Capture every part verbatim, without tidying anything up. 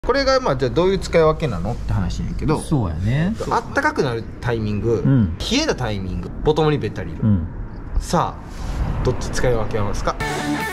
これがまあじゃあどういう使い分けなのって話やけど、 そうやね。 あったかくなるタイミング、うん、冷えたタイミング、ボトムにべったりいる、うん、さあどっち使い分けますか？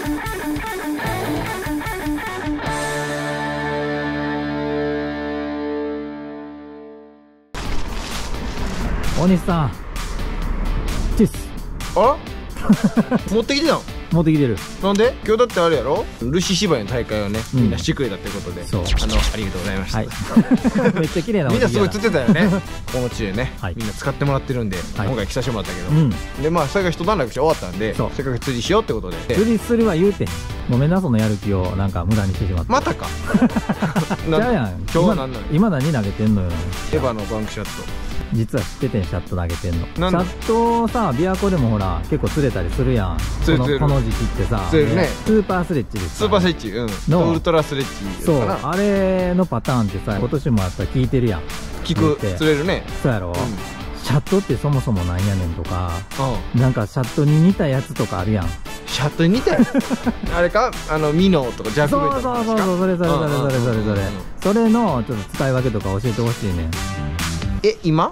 大西さんチッス。 あ持ってきてたの？ 持ってきてる。 なんで？今日だってあれやろ、ルシ芝居の大会をね、みんなしてくれたってことで、そう、あの、ありがとうございました。 はい、めっちゃ綺麗な。 みんなすごい釣ってたよね。この地でね、みんな使ってもらってるんで、今回着させてもらったけど、でまあそれが一段落して終わったんで、せっかく釣りしようってことで。 釣りするは言うてん。ごめんな、そのやる気をなんか無駄にしてしまって。 またか。 じゃあやん。今日は何なの？今何投げてんのよ。 エヴァのバンクシャット。 実は知っててん、シャット投げてんの。シャットさ、琵琶湖でもほら結構釣れたりするやん。このこの時期ってさ、スーパースレッチです。 スーパースレッチ、うん、ウルトラスレッチ。 そう、あれのパターンってさ、今年もやっぱり聞いてるやん。 聞く、釣れるね。 そうやろ。シャットってそもそもなんやねんとか、なんかシャットに似たやつとかあるやん。 シャットに似たやつあれか、あのミノとかジャックベイトとか。 そうそうそう、それそれそれそれそれそれそれのちょっと使い分けとか教えてほしいねん。 え、今？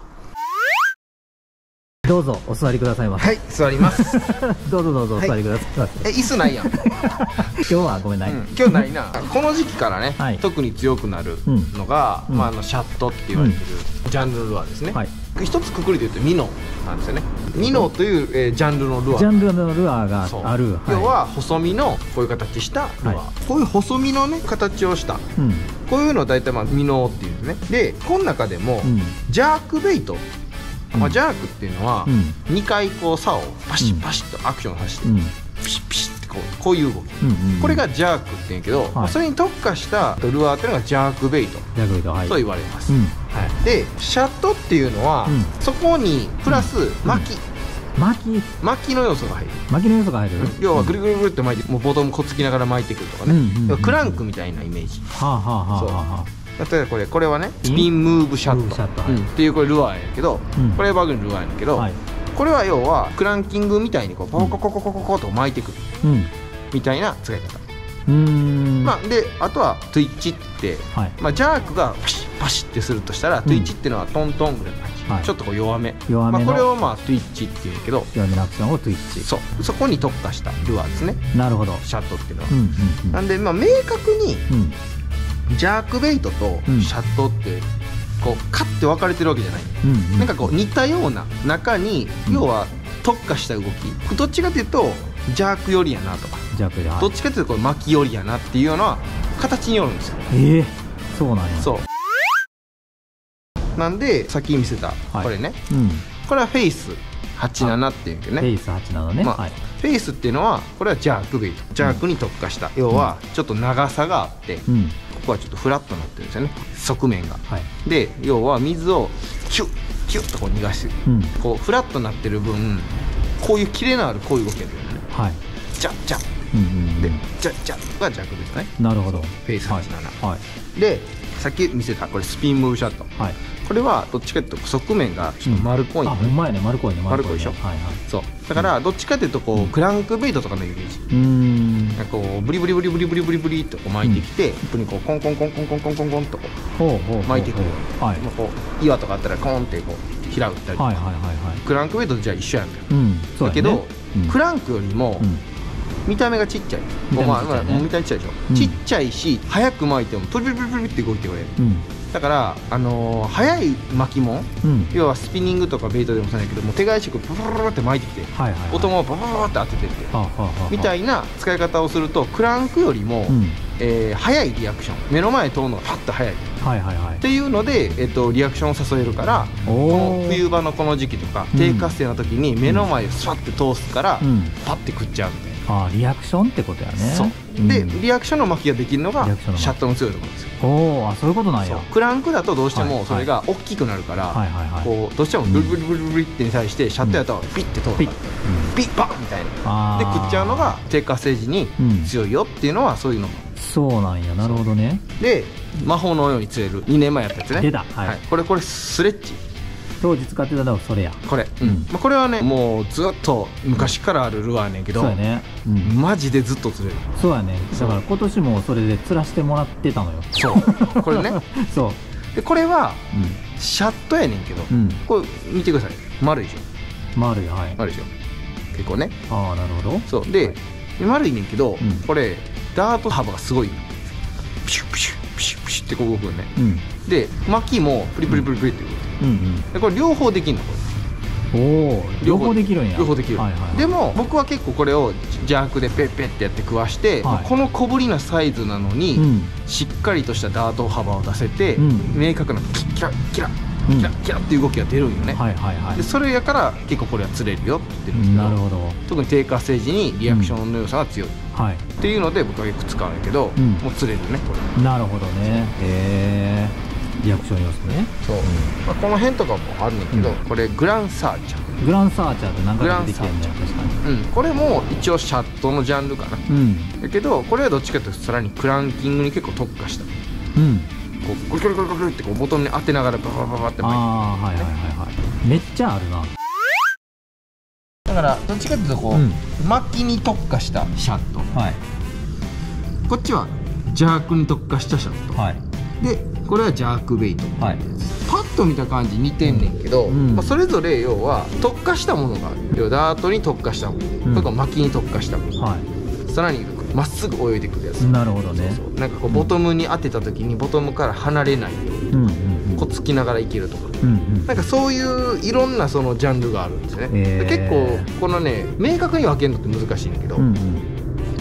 どうぞお座りくださいませ。 はい、座ります。 どうぞどうぞお座りください。 え、椅子ないやん。今日はごめんない。 今日ないな。この時期からね、特に強くなるのが、まああのシャットって言われてるジャンルのルアーですね。一つくくりで言うとミノなんですよね。ミノというジャンルのルアー。 ジャンルのルアーがある。 要は細身のこういう形したルアー。こういう細身のね形をした。こういうのを大体まあミノっていうんですね。で、この中でもジャークベイト。まあジャークっていうのはにかいこう竿をパシッパシッとアクションさせてピシッピシッってこうこういう動き、これがジャークって言うんやけど、それに特化したルアーっていうのがジャークベイトと言われます。でシャットっていうのはそこにプラス巻き巻き巻きの要素が入る。 巻きの要素が入る。 要はぐるぐるぐるって巻いて、もうボトムこっつきながら巻いてくるとかね、クランクみたいなイメージ。はあはあはあはあ。例えばこれこれはねスピンムーブシャットっていうこれルアーやけど、これバグのルアーやけど、これは要はクランキングみたいにこうポココココココと巻いてくるみたいな使い方。まあであとはトゥイッチって、まあジャークがパシッパシッってするとしたら、トゥイッチっていうのはトントンぐらいの感じ、ちょっとこう弱め。まあこれをまあトゥイッチっていうんやけど、 弱めのアクションをトゥイッチ。 そう、そこに特化したルアーですね。 なるほど。シャットっていうのは。なんでまあ明確にジャークベイトとシャットってこうカッて分かれてるわけじゃない、うん、なんかこう似たような中に、うん、要は特化した動き、どっちかというとジャーク寄りやなとか、ジャークで、はい、どっちかというとこう巻き寄りやなっていうような形によるんですよ。 ええー、そうなんや。 そうなんでさっき見せたこれね、はい、うん、これはフェイスはちじゅうななっていうんけどね。 フェイスはちじゅうななね、まあ、はい、 フェイスっていうのはこれはジャークベイト、ジャークに特化した、うん、要はちょっと長さがあって、うん、ここはちょっとフラットになってるんですよね、側面が、はい、で要は水をキュッキュッとこう逃がしてる、うん、こうフラットになってる分こういうキレのあるこういう動きが出るのね、はい、ジャッジャッ、うんうんうん、でジャッジャッがジャークベイトね。 なるほど。 フェイスはちじゅうなな、はい、でさっき見せたこれスピンムーブシャット、はい、これはどっちかというと側面がちょっと丸っこい、うん、あ、ほんまやね、丸っこいね、 丸っこいでしょ、はいはい、そうだからどっちかというとこう、うん、クランクベイトとかのイメージ、うん、なんかこうブリブリブリブリブリブリブリとこう巻いてきて、うん、ここにこうコンコンコンコンコンコンコンコンとこう巻いてくる、はい、こう岩とかあったらコンってこう平打ったりとか、クランクベイトとじゃあ一緒やんか、うん、だけど、うん、クランクよりも、うん、見た目がちっちゃい、見た目ちっちゃいでしょ、うん、ちっちゃいし速く巻いてもプリプリプリプリって動いてくれる、うん、だからあのー、速い巻きも、うん、要はスピニングとかベイトでもそうだけども手返しくプルルルって巻いてきて、音もババババって当ててってみたいな使い方をするとクランクよりも、うん、えー、速いリアクション、目の前通るのがパッと速いっていうので、えー、とリアクションを誘えるから、この冬場のこの時期とか低活性の時に目の前をスワッて通すから、うん、パッて食っちゃうみたいな。 ああ、リアクションってことやね。 そうで、うん、リアクションの巻きができるのがシャットの強いところですよ。 おお、あ、そういうことなんや。 クランクだとどうしてもそれが大きくなるから、こうどうしてもブリブリブリブリってに対してシャットやとピッて通る、ピッピッバンみたいなで食っちゃうのが低活性時に強いよっていうのはそういうの。 そうなんや、なるほどね。 で魔法のように釣れるにねんまえやったやつね。 出た、 はい、これこれスレッチ。 当時使ってたのはそれや。 これ、うん、まあ、これはねもうずっと昔からあるルアーやねんけど、 そうやね、 うん、マジでずっと釣れる。 そうやね。だから今年もそれで釣らしてもらってたのよ。 そうこれねそうでこれは、うん、シャットやねんけど、うん、これ見てください。丸いでしょ。 丸い、はい、 丸いでしょ結構ね。 ああなるほど。 そうで、はい、丸いねんけど、うん、これダート幅がすごいの。プシュプシュプシュプシュってこう動くよね、うん、で巻きもプリプリプリプリって動く、うんうん、でこれ両方できるの。これおお両方できるんや。 両方できる、はいはいはい、でも僕は結構これをジャークでペッペッってやって食わして、はい、この小ぶりなサイズなのに、うん、しっかりとしたダート幅を出せて、うん、明確なキラキラキラキラっていう動きが出るんよね。でそれやから結構これは釣れるよって言ってるんですけど、なるほど。特に低活性時にリアクションの良さが強い、うんはい、っていうので僕はよく使うんやけど、うん、もう釣れるねこれ。なるほどね。へえリアクション要素ね。 そう、うんまあ、この辺とかもあるんだけど、うん、これグランサーチャー。 グランサーチャーって何回出てきてんねん。確かに、 うん、これも一応シャットのジャンルかな、うん、だけどこれはどっちかというとさらにクランキングに結構特化した、うんこうゴリゴリゴリゴリってこうボトムに当てながらババババって巻いて、ああはいはいはいはい。 めっちゃあるな。 だからどっちかというとこう、うん、巻きに特化したシャット、はい、こっちはジャークに特化したシャット、はい、でこれはジャークベイトってやつ、はい、パッと見た感じ似てんねんけど、うんまあ、それぞれ要は特化したものがある。要はダートに特化したもの、うん、とか巻きに特化したもの、はい、さらにまっすぐ泳いでくるやつ。 なるほどね。 そうそうなんかこうボトムに当てた時にボトムから離れないように、うんうん、こうつきながらいけるところ、うんうん、なんかそういういろんなそのジャンルがあるんですね、えー、結構このね明確に分けるのって難しいんだけど、うんうん、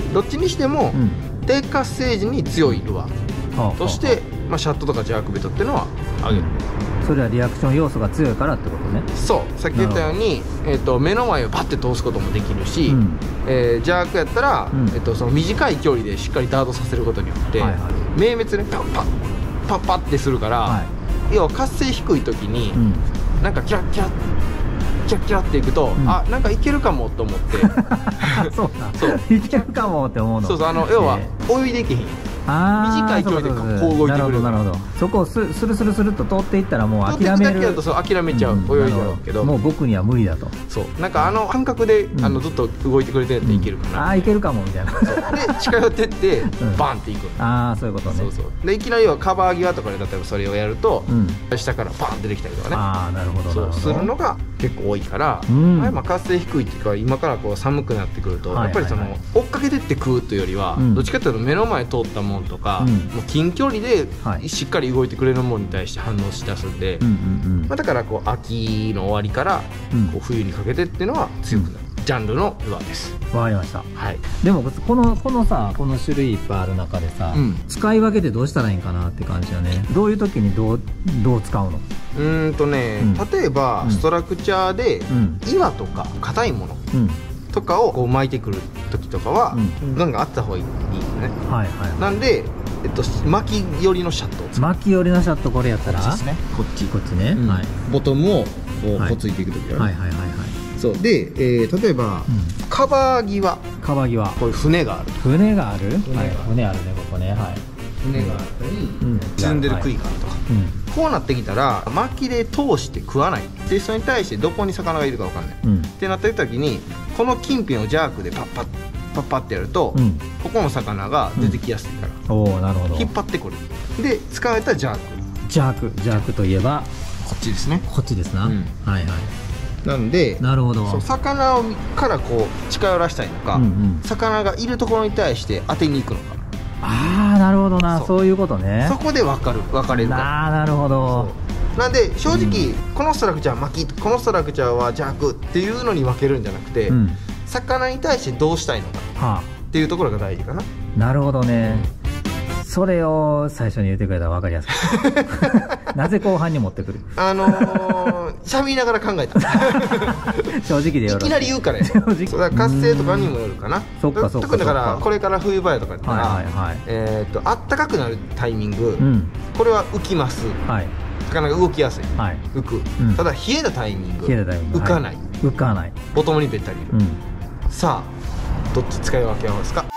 どっちにしても、うん、低活性時に強いルアーとして、まあ、シャットとかジャークベトっていうのはあげる、 うん、それはリアクション要素が強いからってことね。 そうさっき言ったように、えー、と目の前をパッて通すこともできるし、うんえー、ジャークやったら、うんえー、とその短い距離でしっかりダートさせることによって、はいはい、明滅ねパッパッパッパッってするから、はい、要は活性低い時に、うん、なんかキラッキラッキラッキラっていくと、うん、あなんかいけるかもと思ってそうかそういけるかもって思うの。 そうそうあの要は泳いでいけへん。短い距離でこう動いてくれる。 なるほど。そこをスルスルスルっと通っていったらもう諦める。通っていくだけだとそう諦めちゃう、うん、泳いじゃうけどもう僕には無理だと。 そうなんかあの感覚で、うん、あのずっと動いてくれてっていけるかな、うん、 ああいけるかもみたいなで近寄ってって、うん、バンっていく。 ああそういうことね。 そうそうでいきなりはカバー際とかで例えばそれをやると、うん、下からバンって出てきたりとかね。 ああなるほどそうするのが結構多いから、うん、まあ活性低いっていうか今からこう寒くなってくると、はいはいはい、やっぱりその追っかけてって食うというよりは、うん、どっちかというと目の前通ったもんとか、うんもう近距離でしっかり動いてくれるものに対して反応しだすんで、まあ、だからこう秋の終わりからこう冬にかけてっていうのは強くなる、うん、ジャンルのルアーです。 わかりました、 はい、 でもこのこのさこの種類いっぱいある中でさ、うん、使い分けてどうしたらいいんかなって感じよね。どういう時にどうどう使うの？ うーんとね、うん、例えばストラクチャーで岩とか硬いもの、うんとかをこう巻いてくる時とかは、うん、ガンガンあった方がいいですね。はいはい、はい、なんで、えっと、巻き寄りのシャットを使う。 巻き寄りのシャットこれやったらこっちですね。こっちこっちね、うんはい、 ボトムをこう、はい、こついていく時は、ね、はいはいはいはいそうで、えー、例えば、うん、カバー際カバー際こういう船がある船がある船がある、はい、船あるねここねはい船があったり、うん、沈んでる杭があるとか、はいうん、こうなってきたら巻きで通して食わないでそれに対してどこに魚がいるか分かんない、うん、ってなった時にこの近辺をジャークでパッパッパッパッってやると、うん、ここの魚が出てきやすいから、うん、おーなるほど引っ張ってくるで使われたジャークジャークジャークといえばこっちですねこっちですな、うん、はいはいなんでなるほどそう魚からこう近寄らせたいのか、うんうん、魚がいるところに対して当てに行くのか。 ああなるほどな そ, そういうことね。 そこで分かる分かれるから。 ああなるほど。 なんで正直、うん、このストラクチャー巻きこのストラクチャーはジャークっていうのに分けるんじゃなくて、うん、魚に対してどうしたいのか、はあ、っていうところが大事かな。 なるほどね。それを最初に言ってくれたら分かりやすいなぜ後半に持ってくるあのー、しゃべりながら考えた正直でよろしい。 いきなり言うからよ。そうだから活性とかにもよるかな。 そっかそっか。 特にだからこれから冬場やとかだったら、はいはいはい、えー、とあったかくなるタイミング、うん、これは浮きます、はい、魚が動きやすい、はい、浮く、うん、ただ冷えたタイミング浮かない、はい、 浮かないボトムにべったりいる、うん、さあどっち使い分けますか。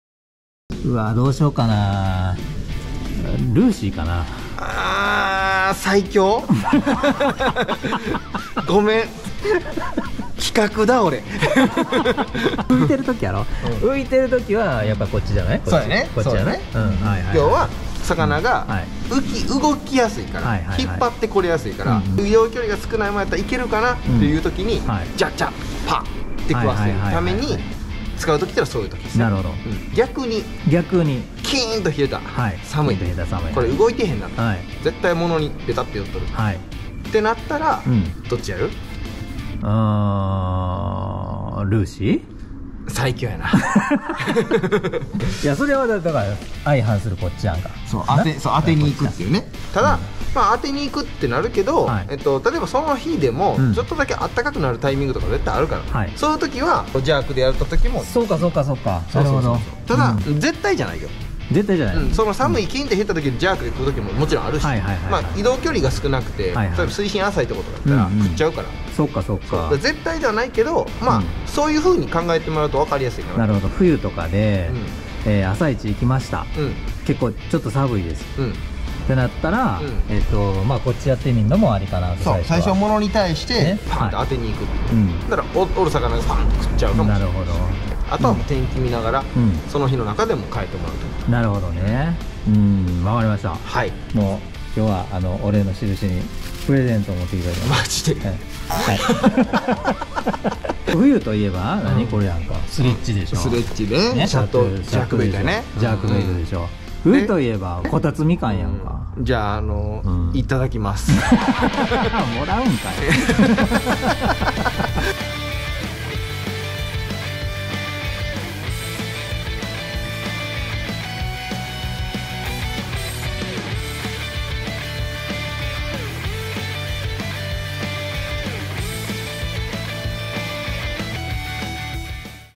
うわどうしようかな。ルーシーかな。 あーあ最強ごめん企画だ俺浮いてる時やろ、うん、浮いてる時はやっぱこっちじゃない？ そうやね、 こっちじゃない？ 今日は魚が浮き動きやすいから引っ張ってこれやすいから移動距離が少ないもんやったらいけるかなっていう時にジャッジャッパッって食わせるために使う時ってのはそういう時です。 なるほど。 逆に逆にキーンと冷えた寒いこれ動いてへんな絶対物にベタって寄っとるってなったらどっちやる？ あールーシー最強やな。 いやそれはだから相反するこっちやんか。 そう当てそう当てに行くっていうね。ただ、うん、まあ当てに行くってなるけど、はい、えっと例えばその日でも、うん、ちょっとだけ暖かくなるタイミングとか絶対あるから、はい、そういう時は邪悪でやった時もそうかそうかそうか。なるほど。 ただ、うん、絶対じゃないよ。 絶対じゃない、 うん、その寒いキンって減った時にジャークで食う時ももちろんあるし、移動距離が少なくて、はいはい、例えば水深浅いところだったら食っちゃうから、 うんうん、そうかそうか。 絶対ではないけど、まあ、うん、そういうふうに考えてもらうと分かりやすいかな。 なるほど。冬とかで、うん、えー、朝一行きました、うん、結構ちょっと寒いです、うん、ってなったら、うん、えっとまあこっちやってみるのもありかなと。 そう最初物に対してパンと当てに行く、はい、だからおる魚がパンと食っちゃうかもしれない。なるほど。あとはもう天気見ながら、うん、その日の中でも変えてもらうと。 なるほどね。うん分かりました。 はい。 もう今日はあのお礼の印にプレゼントを持ってきてくれた。 マジで。 はい。冬といえば何、うん、これやんかスレッジでしょ。 スレッジね。ね、シャットジャックベイトね。 ジャックベイトでしょ。冬といえばこたつみかんやんか。 じゃああの、うん、いただきます。 もらうんかい。